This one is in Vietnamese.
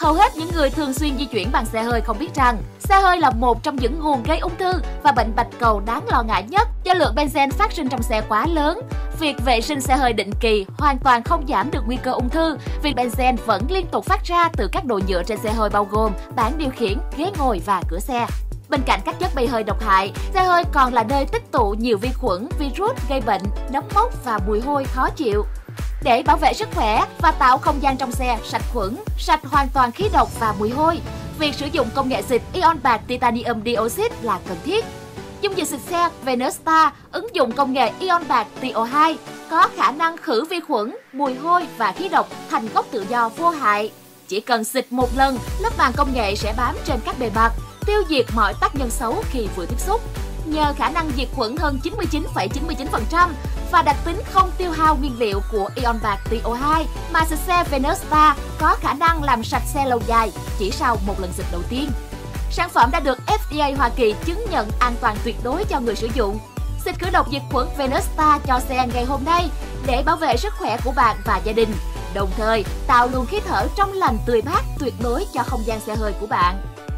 Hầu hết những người thường xuyên di chuyển bằng xe hơi không biết rằng xe hơi là một trong những nguồn gây ung thư và bệnh bạch cầu đáng lo ngại nhất do lượng benzen phát sinh trong xe quá lớn. Việc vệ sinh xe hơi định kỳ hoàn toàn không giảm được nguy cơ ung thư vì benzen vẫn liên tục phát ra từ các đồ nhựa trên xe hơi bao gồm bảng điều khiển, ghế ngồi và cửa xe. Bên cạnh các chất bay hơi độc hại, xe hơi còn là nơi tích tụ nhiều vi khuẩn, virus gây bệnh, nấm mốc và mùi hôi khó chịu. Để bảo vệ sức khỏe và tạo không gian trong xe sạch khuẩn, sạch hoàn toàn khí độc và mùi hôi, việc sử dụng công nghệ xịt ion bạc titanium dioxide là cần thiết. Dung dịch xịt xe Venusta ứng dụng công nghệ ion bạc TO2 có khả năng khử vi khuẩn, mùi hôi và khí độc thành gốc tự do vô hại. Chỉ cần xịt một lần, lớp màng công nghệ sẽ bám trên các bề mặt, tiêu diệt mọi tác nhân xấu khi vừa tiếp xúc. Nhờ khả năng diệt khuẩn hơn 99,99% và đặc tính không tiêu hao nguyên liệu của ion bạc TO2 mà xịt xe Venusta có khả năng làm sạch xe lâu dài chỉ sau một lần xịt đầu tiên. Sản phẩm đã được FDA Hoa Kỳ chứng nhận an toàn tuyệt đối cho người sử dụng. Xịt khử độc diệt khuẩn Venusta cho xe ngày hôm nay để bảo vệ sức khỏe của bạn và gia đình, đồng thời tạo luồng khí thở trong lành tươi mát tuyệt đối cho không gian xe hơi của bạn.